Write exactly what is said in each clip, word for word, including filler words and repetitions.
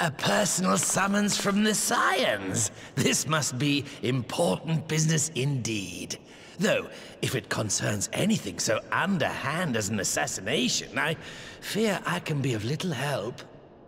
A personal summons from the Scions. This must be important business indeed. Though, if it concerns anything so underhand as an assassination, I fear I can be of little help.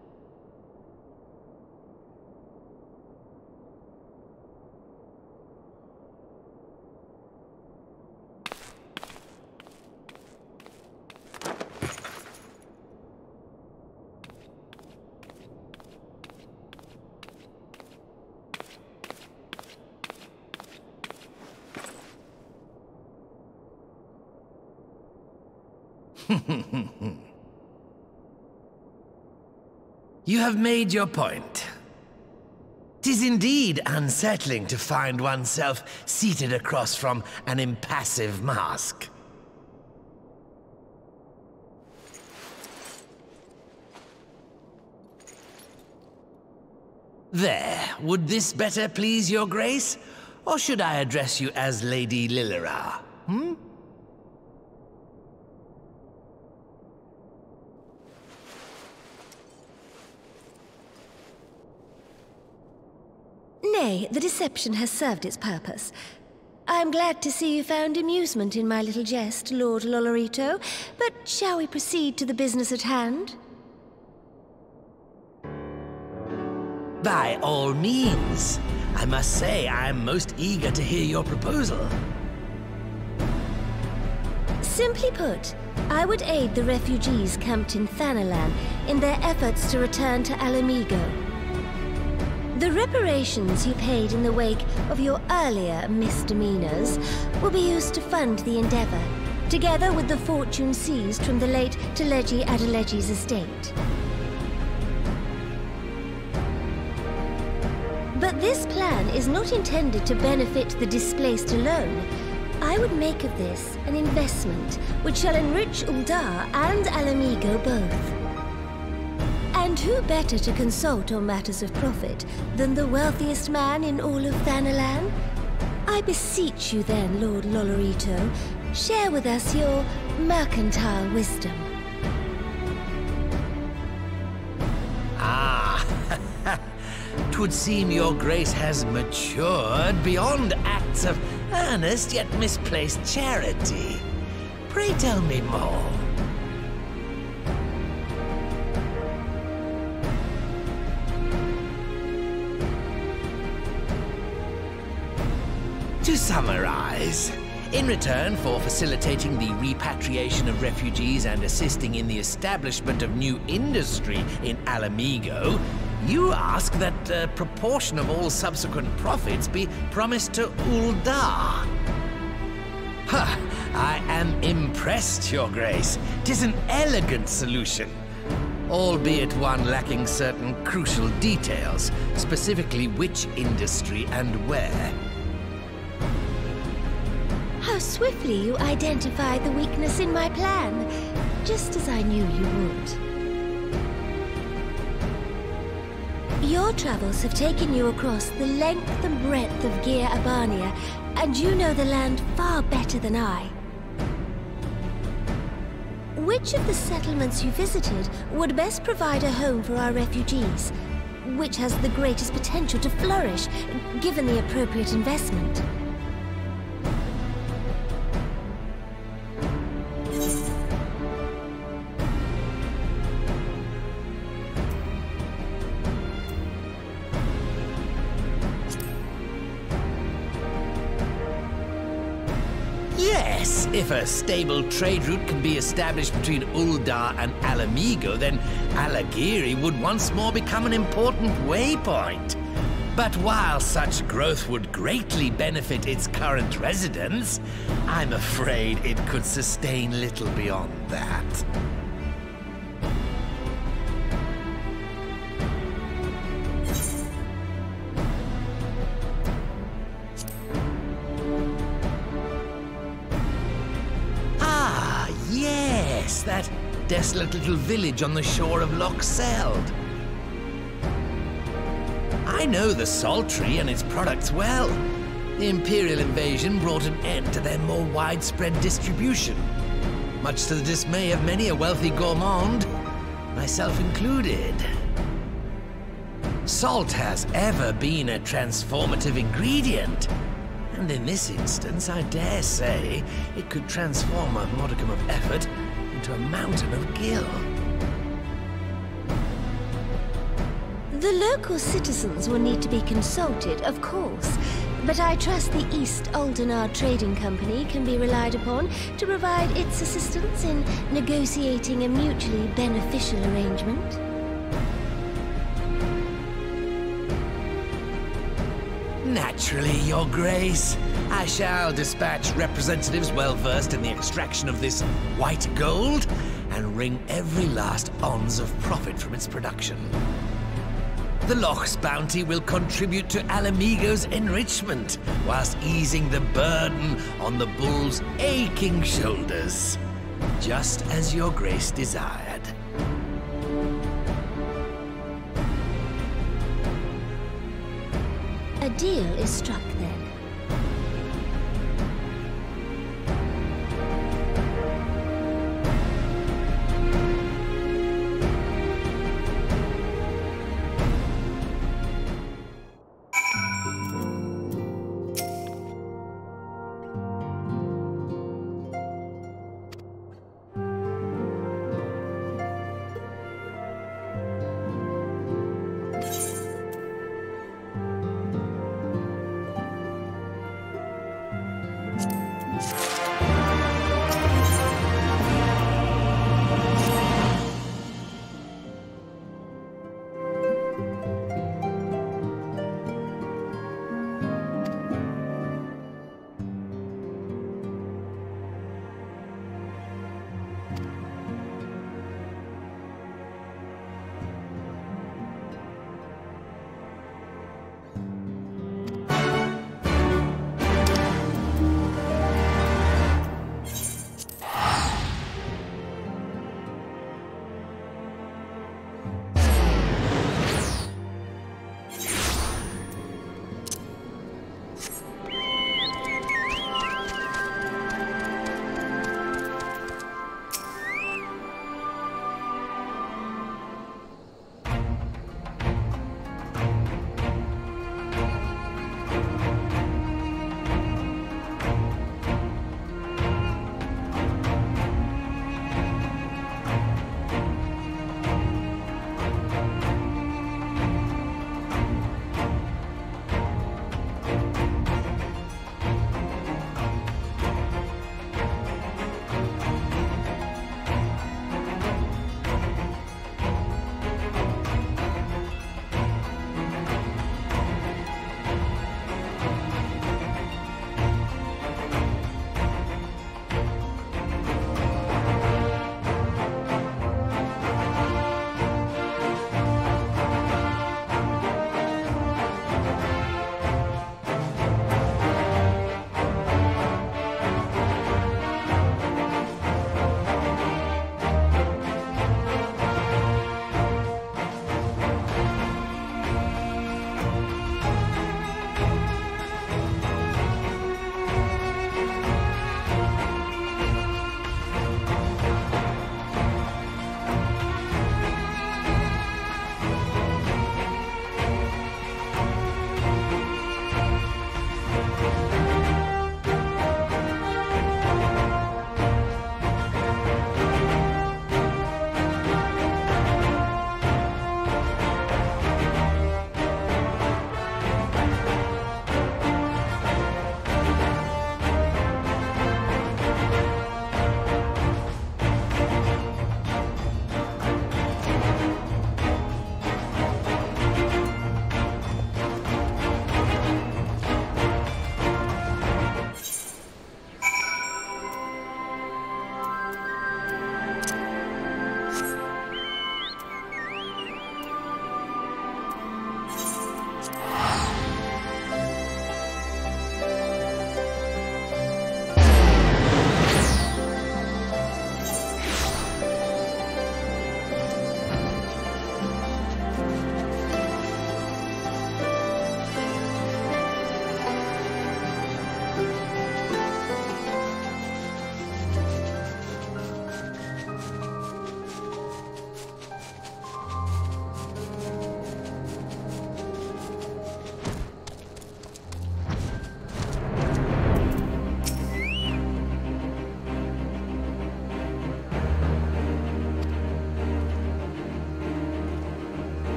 You have made your point. 'Tis indeed unsettling to find oneself seated across from an impassive mask. There, would this better please your grace? Or should I address you as Lady Lilira? Hmm? Nay, the deception has served its purpose. I am glad to see you found amusement in my little jest, Lord Lolorito, but shall we proceed to the business at hand? By all means. I must say I am most eager to hear your proposal. Simply put, I would aid the refugees camped in Thanalan in their efforts to return to Alamigo. The reparations you paid in the wake of your earlier misdemeanors will be used to fund the endeavor, together with the fortune seized from the late Teleji Adeleji's estate. But this plan is not intended to benefit the displaced alone. I would make of this an investment which shall enrich Uldar and Alamigo both. And who better to consult on matters of profit than the wealthiest man in all of Thanalan? I beseech you then, Lord Lolorito, share with us your mercantile wisdom. Ah, 'twould seem your grace has matured beyond acts of earnest yet misplaced charity. Pray tell me more. To summarize, in return for facilitating the repatriation of refugees and assisting in the establishment of new industry in Alamigo, you ask that a proportion of all subsequent profits be promised to Uldar. Ha! I am impressed, Your Grace. 'Tis an elegant solution, albeit one lacking certain crucial details, specifically which industry and where. How swiftly you identified the weakness in my plan, just as I knew you would. Your travels have taken you across the length and breadth of Gear Abania, and you know the land far better than I. Which of the settlements you visited would best provide a home for our refugees? Which has the greatest potential to flourish, given the appropriate investment? Yes, if a stable trade route can be established between Uldar and Alamigo, then Alagiri would once more become an important waypoint. But while such growth would greatly benefit its current residents, I'm afraid it could sustain little beyond that. That desolate little village on the shore of Loch Seld. I know the Saltery and its products well. The Imperial invasion brought an end to their more widespread distribution, much to the dismay of many a wealthy gourmand, myself included. Salt has ever been a transformative ingredient. And in this instance, I dare say, it could transform a modicum of effort into a mountain of gil. The local citizens will need to be consulted, of course, but I trust the East Aldenar Trading Company can be relied upon to provide its assistance in negotiating a mutually beneficial arrangement. Naturally, Your Grace. I shall dispatch representatives well-versed in the extraction of this white gold and wring every last ons of profit from its production. The Loch's bounty will contribute to Alamigo's enrichment, whilst easing the burden on the bull's aching shoulders, just as Your Grace desired. A deal is struck